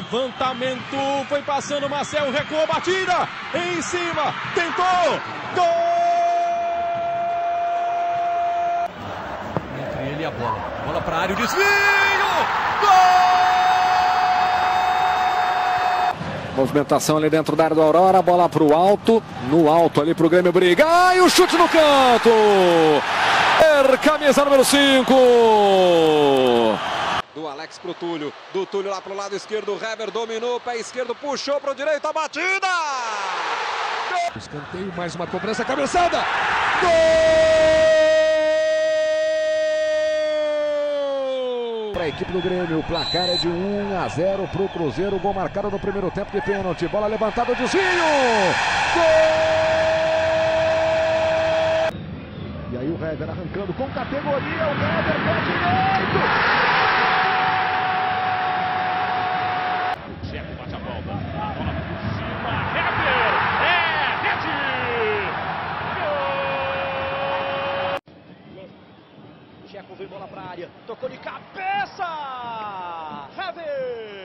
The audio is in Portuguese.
Levantamento, foi passando, Marcel recuou, batida, em cima, tentou, gol! Entre ele e a bola para a área, o desvio, gol! Movimentação ali dentro da área do Aurora, bola pro alto, no alto ali pro Grêmio brigar e o chute no canto! Camisa número 5! Do Alex pro Túlio, do Túlio lá pro lado esquerdo, o Hever dominou, pé esquerdo, puxou pro direito, a batida! Gol! Escanteio, mais uma cobrança, cabeçada! Gol! Para a equipe do Grêmio, o placar é de 1-0 para o Cruzeiro, gol marcado no primeiro tempo de pênalti, bola levantada, desvio! Gol! E aí o Hever arrancando com categoria, o Hever pé direito! Checo bate a bola por cima, Hever, rede! Gol! Checo veio bola para a área, tocou de cabeça! Hever!